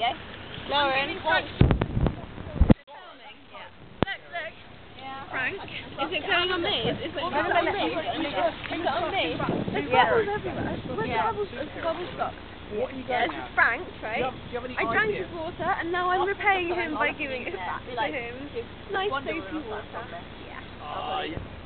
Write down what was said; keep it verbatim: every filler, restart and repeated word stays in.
go. Lauren. Frank, is it going on me? Is, is it going on me? Is it on me? There's Yeah. bubbles everywhere. Where's Yeah. the bubbles? There's the bubble stop. What are you Yeah, going this is at? Frank, right? Do you have, do you have any I drank idea? his water and now I'm repaying him by giving it back to Like, him. Nice soapy water. Yeah. Oh, yeah.